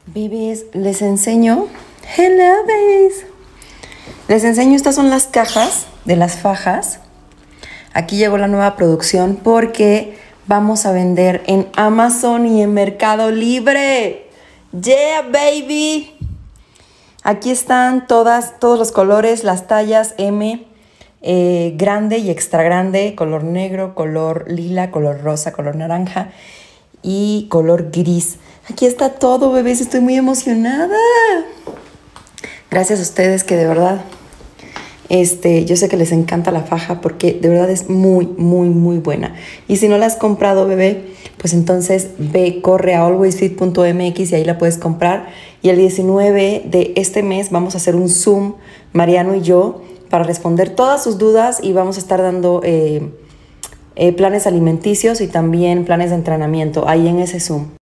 Bebés, les enseño. Hello, babies. Les enseño, estas son las cajas de las fajas. Aquí llegó la nueva producción porque vamos a vender en Amazon y en Mercado Libre. Yeah, baby. Aquí están todos los colores, las tallas M, grande y extra grande, color negro, color lila, color rosa, color naranja y color gris. Aquí está todo, bebés, estoy muy emocionada. Gracias a ustedes que de verdad, yo sé que les encanta la faja porque de verdad es muy, muy, muy buena. Y si no la has comprado, bebé, pues entonces corre a alwaysfit.mx y ahí la puedes comprar. Y el 19 de este mes vamos a hacer un Zoom, Mariano y yo, para responder todas sus dudas y vamos a estar dando planes alimenticios y también planes de entrenamiento ahí en ese Zoom.